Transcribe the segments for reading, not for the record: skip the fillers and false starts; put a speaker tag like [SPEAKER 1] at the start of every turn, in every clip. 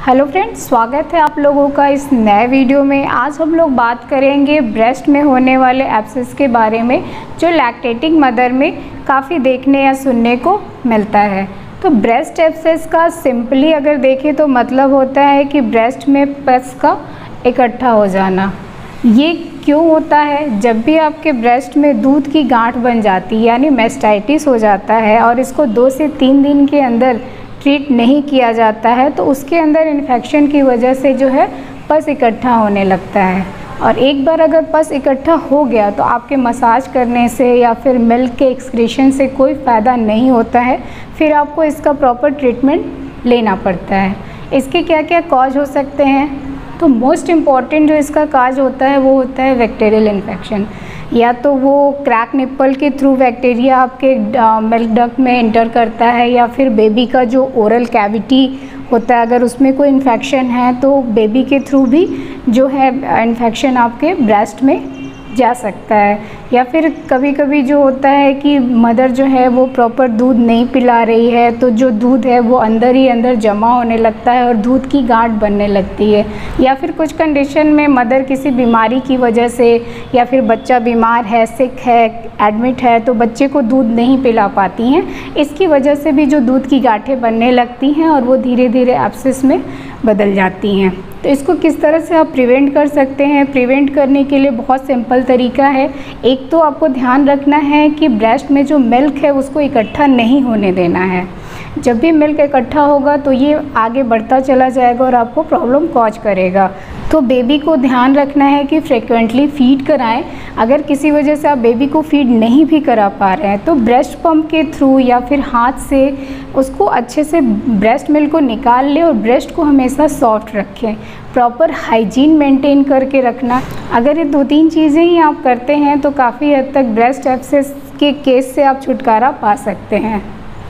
[SPEAKER 1] Hello friends, स्वागत है आप लोगों का इस नए वीडियो में। आज हम लोग बात करेंगे ब्रेस्ट में होने वाले एब्सेस के बारे में, जो लैक्टेटिंग मदर में काफ़ी देखने या सुनने को मिलता है। तो ब्रेस्ट एब्सेस का सिंपली अगर देखें तो मतलब होता है कि ब्रेस्ट में पस का इकट्ठा हो जाना। ये क्यों होता है? जब भी आपके ब्रेस्ट में दूध की गांठ बन जाती है यानी मेस्टाइटिस हो जाता है और इसको 2 से 3 दिन के अंदर ट्रीट नहीं किया जाता है तो उसके अंदर इन्फेक्शन की वजह से जो है पस इकट्ठा होने लगता है। और एक बार अगर पस इकट्ठा हो गया तो आपके मसाज करने से या फिर मिल्क के एक्सक्रीशन से कोई फ़ायदा नहीं होता है, फिर आपको इसका प्रॉपर ट्रीटमेंट लेना पड़ता है। इसके क्या क्या कॉज हो सकते हैं? तो मोस्ट इम्पॉर्टेंट जो इसका काज होता है वो होता है बैक्टीरियल इन्फेक्शन। या तो वो क्रैक निप्पल के थ्रू बैक्टीरिया आपके मिल्क डक्ट में इंटर करता है, या फिर बेबी का जो ओरल कैविटी होता है अगर उसमें कोई इन्फेक्शन है तो बेबी के थ्रू भी जो है इन्फेक्शन आपके ब्रेस्ट में जा सकता है। या फिर कभी कभी जो होता है कि मदर जो है वो प्रॉपर दूध नहीं पिला रही है तो जो दूध है वो अंदर ही अंदर जमा होने लगता है और दूध की गांठ बनने लगती है। या फिर कुछ कंडीशन में मदर किसी बीमारी की वजह से या फिर बच्चा बीमार है, सिक है, एडमिट है तो बच्चे को दूध नहीं पिला पाती हैं। इसकी वजह से भी जो दूध की गांठें बनने लगती हैं और वो धीरे धीरे एब्सेस में बदल जाती हैं। तो इसको किस तरह से आप प्रिवेंट कर सकते हैं? प्रिवेंट करने के लिए बहुत सिंपल तरीका है। एक तो आपको ध्यान रखना है कि ब्रेस्ट में जो मिल्क है उसको इकट्ठा नहीं होने देना है। जब भी मिल्क इकट्ठा होगा तो ये आगे बढ़ता चला जाएगा और आपको प्रॉब्लम कॉज करेगा। तो बेबी को ध्यान रखना है कि फ्रिक्वेंटली फीड कराएं। अगर किसी वजह से आप बेबी को फीड नहीं भी करा पा रहे हैं तो ब्रेस्ट पंप के थ्रू या फिर हाथ से उसको अच्छे से ब्रेस्ट मिल्क को निकाल लें और ब्रेस्ट को हमेशा सॉफ्ट रखें। प्रॉपर हाइजीन मेंटेन करके रखना। अगर ये 2-3 चीज़ें ही आप करते हैं तो काफ़ी हद तक ब्रेस्ट एब्सेस के केस से आप छुटकारा पा सकते हैं।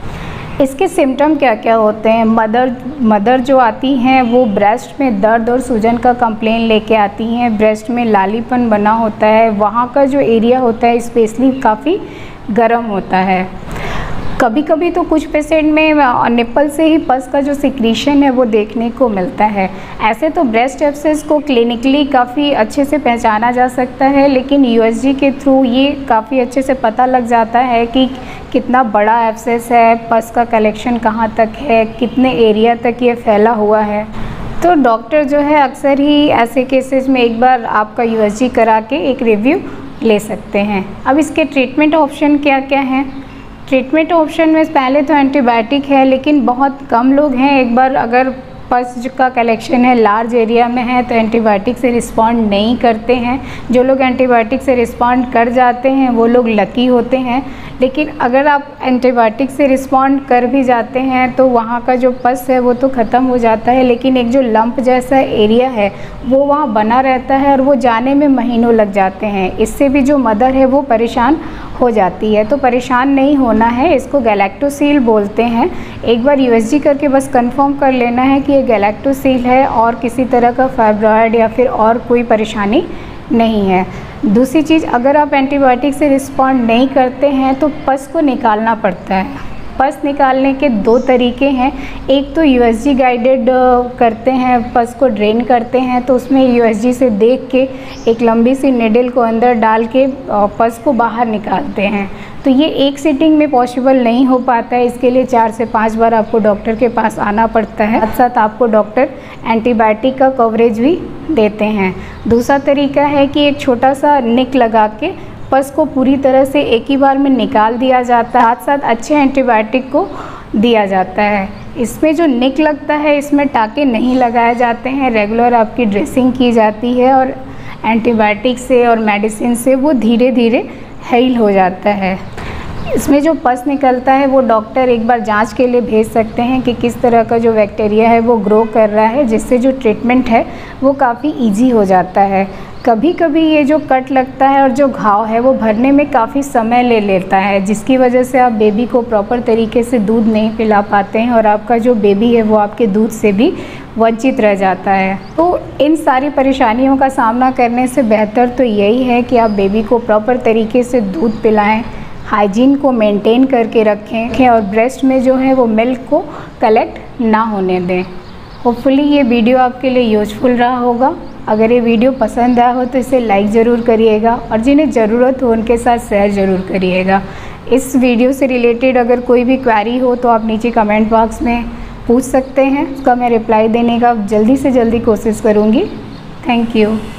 [SPEAKER 1] इसके सिम्टम क्या क्या होते हैं? मदर जो आती हैं वो ब्रेस्ट में दर्द और सूजन का कंप्लेन लेके आती हैं। ब्रेस्ट में लालीपन बना होता है, वहाँ का जो एरिया होता है स्पेशली काफ़ी गर्म होता है। कभी कभी तो कुछ पेशेंट में निप्पल से ही पस का जो सिक्रीशन है वो देखने को मिलता है। ऐसे तो ब्रेस्ट एब्सेस को क्लिनिकली काफ़ी अच्छे से पहचाना जा सकता है, लेकिन यूएसजी के थ्रू ये काफ़ी अच्छे से पता लग जाता है कि कितना बड़ा एब्सेस है, पस का कलेक्शन कहाँ तक है, कितने एरिया तक ये फैला हुआ है। तो डॉक्टर जो है अक्सर ही ऐसे केसेस में एक बार आपका यूएसजी करा के एक रिव्यू ले सकते हैं। अब इसके ट्रीटमेंट ऑप्शन क्या क्या हैं? ट्रीटमेंट ऑप्शन में पहले तो एंटीबायोटिक है, लेकिन बहुत कम लोग हैं एक बार अगर पस का कलेक्शन है लार्ज एरिया में है तो एंटीबायोटिक से रिस्पॉन्ड नहीं करते हैं। जो लोग एंटीबायोटिक से रिस्पॉन्ड कर जाते हैं वो लोग लकी होते हैं। लेकिन अगर आप एंटीबायोटिक से रिस्पॉन्ड कर भी जाते हैं तो वहाँ का जो पस है वो तो ख़त्म हो जाता है, लेकिन एक जो लंप जैसा एरिया है वो वहाँ बना रहता है और वो जाने में महीनों लग जाते हैं। इससे भी जो मदर है वो परेशान हो जाती है। तो परेशान नहीं होना है, इसको गैलेक्टोसील बोलते हैं। एक बार यूएसजी करके बस कंफर्म कर लेना है कि ये गैलेक्टोसील है और किसी तरह का फाइब्रॉयड या फिर और कोई परेशानी नहीं है। दूसरी चीज़, अगर आप एंटीबायोटिक से रिस्पॉन्ड नहीं करते हैं तो पस को निकालना पड़ता है। पस निकालने के 2 तरीके हैं। एक तो यूएसजी गाइडेड करते हैं, पस को ड्रेन करते हैं, तो उसमें यूएसजी से देख के एक लंबी सी निडल को अंदर डाल के पस को बाहर निकालते हैं। तो ये एक सिटिंग में पॉसिबल नहीं हो पाता है, इसके लिए 4 से 5 बार आपको डॉक्टर के पास आना पड़ता है। साथ साथ आपको डॉक्टर एंटीबायोटिक का कवरेज भी देते हैं। दूसरा तरीका है कि एक छोटा सा निक लगा के पस को पूरी तरह से एक ही बार में निकाल दिया जाता है, साथ साथ अच्छे एंटीबायोटिक को दिया जाता है। इसमें जो निक लगता है इसमें टाँके नहीं लगाए जाते हैं, रेगुलर आपकी ड्रेसिंग की जाती है और एंटीबायोटिक से और मेडिसिन से वो धीरे धीरे हील हो जाता है। इसमें जो पस निकलता है वो डॉक्टर एक बार जांच के लिए भेज सकते हैं कि किस तरह का जो बैक्टीरिया है वो ग्रो कर रहा है, जिससे जो ट्रीटमेंट है वो काफ़ी इजी हो जाता है। कभी कभी ये जो कट लगता है और जो घाव है वो भरने में काफ़ी समय ले लेता है, जिसकी वजह से आप बेबी को प्रॉपर तरीके से दूध नहीं पिला पाते हैं और आपका जो बेबी है वो आपके दूध से भी वंचित रह जाता है। तो इन सारी परेशानियों का सामना करने से बेहतर तो यही है कि आप बेबी को प्रॉपर तरीके से दूध पिलाएं, हाइजीन को मेंटेन करके रखें और ब्रेस्ट में जो है वो मिल्क को कलेक्ट ना होने दें। होपफुली ये वीडियो आपके लिए यूजफुल रहा होगा। अगर ये वीडियो पसंद आया हो तो इसे लाइक ज़रूर करिएगा और जिन्हें ज़रूरत हो उनके साथ शेयर ज़रूर करिएगा। इस वीडियो से रिलेटेड अगर कोई भी क्वेरी हो तो आप नीचे कमेंट बॉक्स में पूछ सकते हैं, उसका मैं रिप्लाई देने का जल्दी से जल्दी कोशिश करूँगी। Thank you.